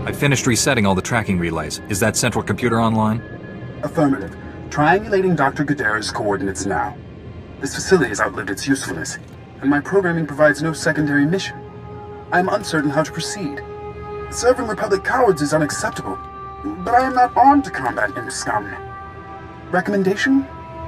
I finished resetting all the tracking relays. Is that central computer online? Affirmative. Triangulating Dr. Gadara's coordinates now. This facility has outlived its usefulness, and my programming provides no secondary mission. I am uncertain how to proceed. Serving Republic cowards is unacceptable, but I am not armed to combat imp scum. Recommendation?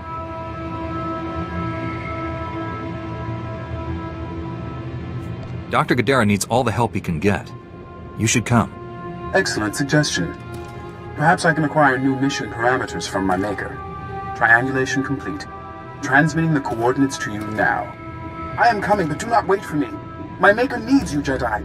Dr. Gadara needs all the help he can get. You should come. Excellent suggestion. Perhaps I can acquire new mission parameters from my maker. Triangulation complete. Transmitting the coordinates to you now. I am coming, but do not wait for me. My maker needs you, Jedi.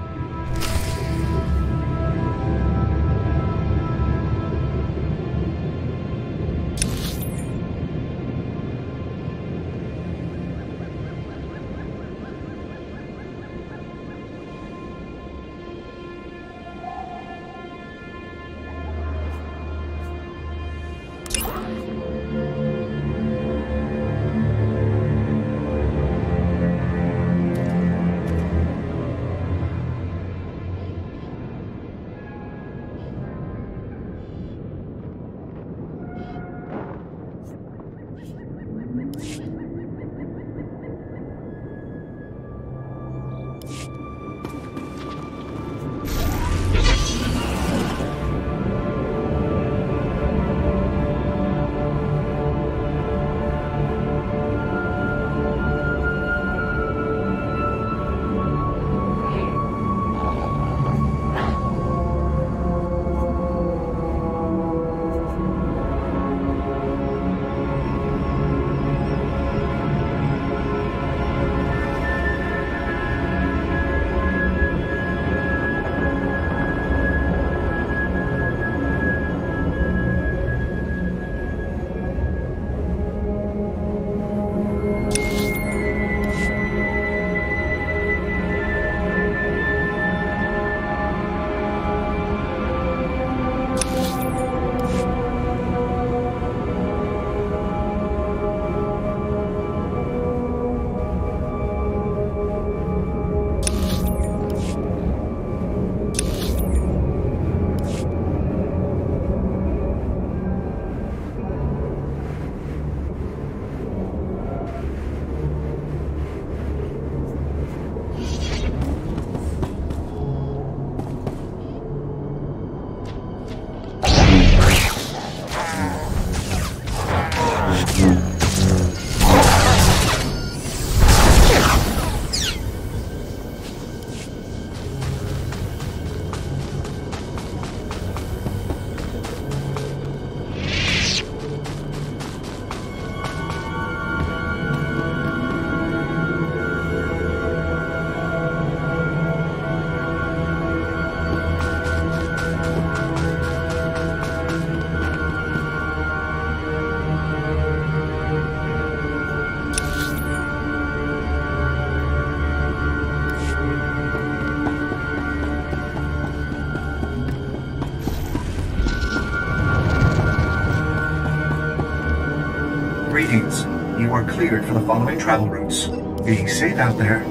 Greetings. You are cleared for the following travel routes. Be safe out there.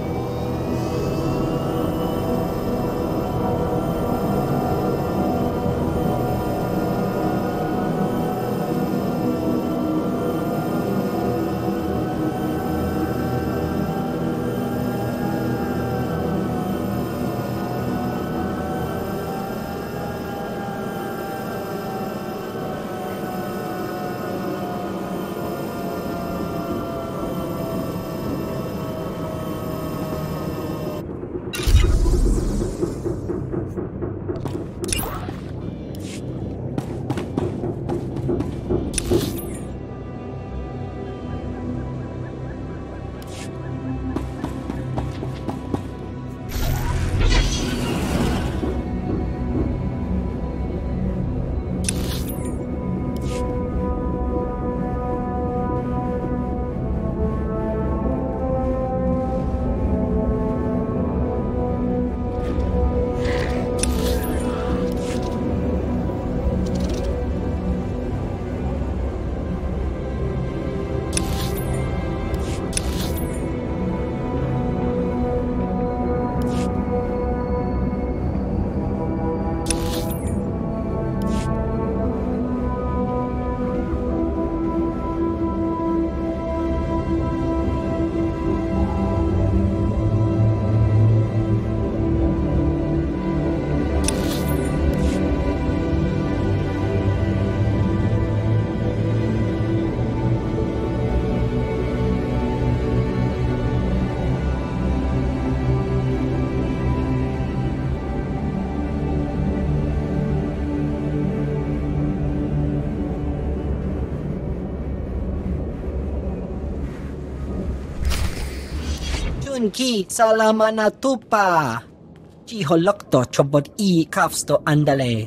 Kunki, salamat na tupa. Jiholok to chobot I cuffs to andale.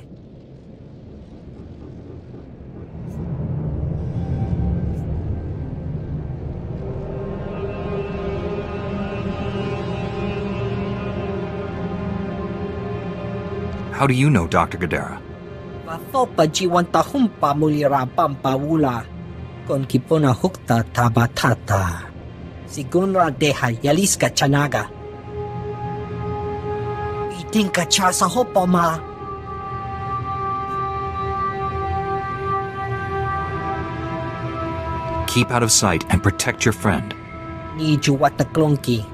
How do you know Dr. Gadara? Vathopa jiwanta humpa mulira pampawula. Kon kipona hukta tabatata. Sigunra deha yaliska chanaga. Itinka chasa hopa ma. Keep out of sight and protect your friend. Ni juwata klonki.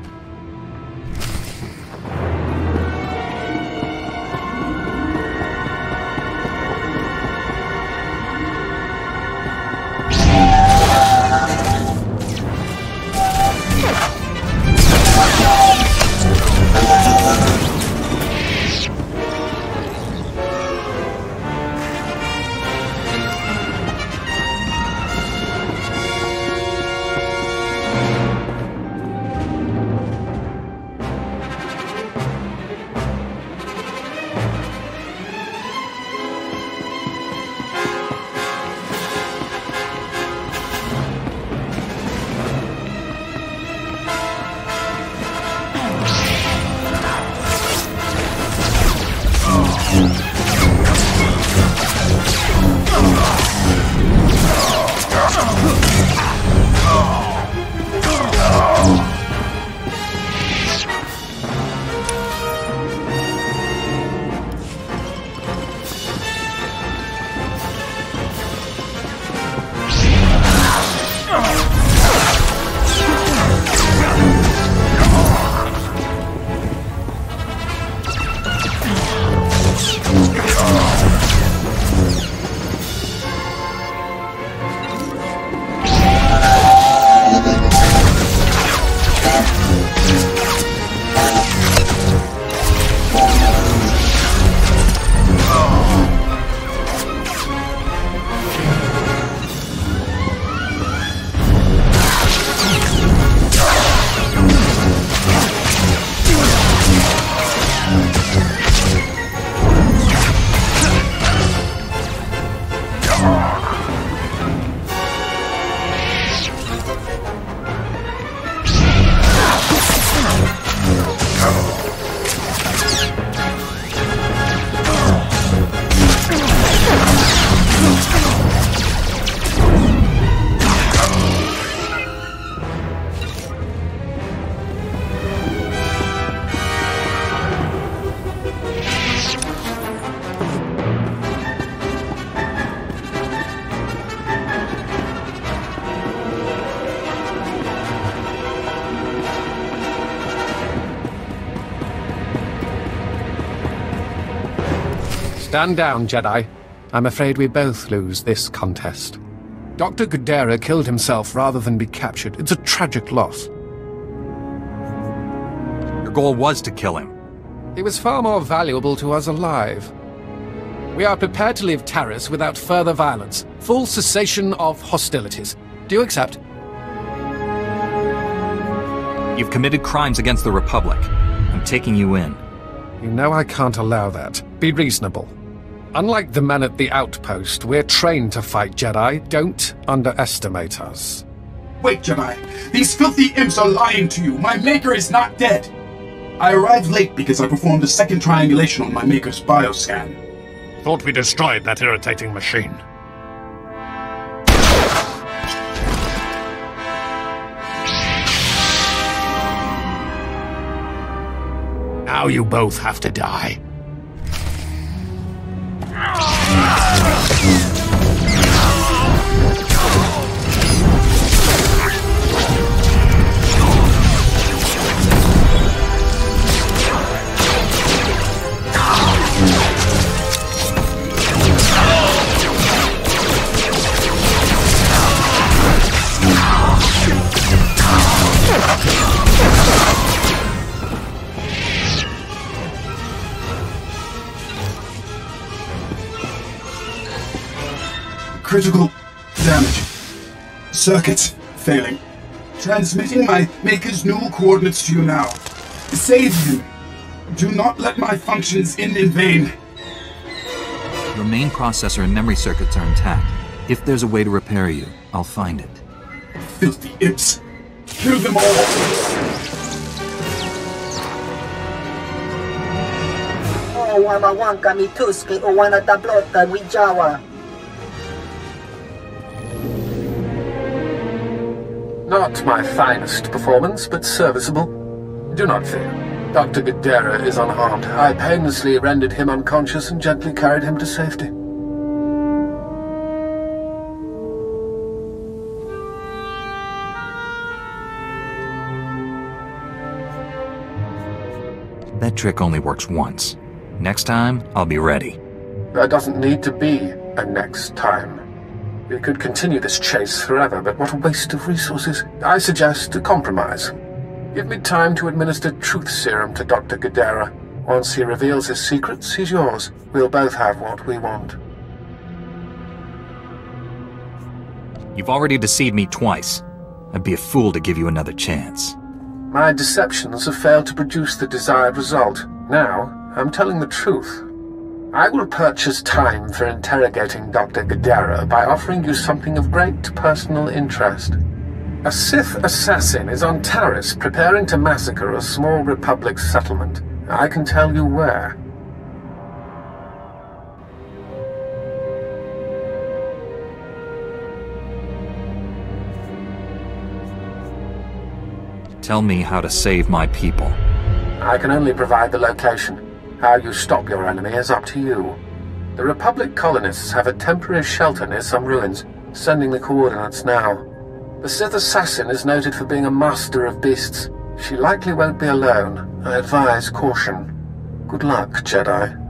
Stand down, Jedi. I'm afraid we both lose this contest. Dr. Gadara killed himself rather than be captured. It's a tragic loss. Your goal was to kill him. He was far more valuable to us alive. We are prepared to leave Taris without further violence. Full cessation of hostilities. Do you accept? You've committed crimes against the Republic. I'm taking you in. You know I can't allow that. Be reasonable. Unlike the men at the outpost, we're trained to fight, Jedi. Don't underestimate us. Wait, Jedi. These filthy imps are lying to you. My Maker is not dead. I arrived late because I performed a second triangulation on my Maker's bioscan. Thought we destroyed that irritating machine. Now you both have to die. Critical damage. Circuits failing. Transmitting my Maker's new coordinates to you now. Save him. Do not let my functions end in vain. Your main processor and memory circuits are intact. If there's a way to repair you, I'll find it. Filthy imps. Kill them all. Wamawangka mituski uwana tablota wijawa. Not my finest performance, but serviceable. Do not fear. Dr. Guidera is unharmed. I painlessly rendered him unconscious and gently carried him to safety. That trick only works once. Next time, I'll be ready. There doesn't need to be a next time. We could continue this chase forever, but what a waste of resources. I suggest a compromise. Give me time to administer truth serum to Dr. Guidera. Once he reveals his secrets, he's yours. We'll both have what we want. You've already deceived me twice. I'd be a fool to give you another chance. My deceptions have failed to produce the desired result. Now, I'm telling the truth. I will purchase time for interrogating Dr. Guidera by offering you something of great personal interest. A Sith assassin is on Taris preparing to massacre a small Republic settlement. I can tell you where. Tell me how to save my people. I can only provide the location. How you stop your enemy is up to you. The Republic colonists have a temporary shelter near some ruins, sending the coordinates now. The Sith assassin is noted for being a master of beasts. She likely won't be alone. I advise caution. Good luck, Jedi.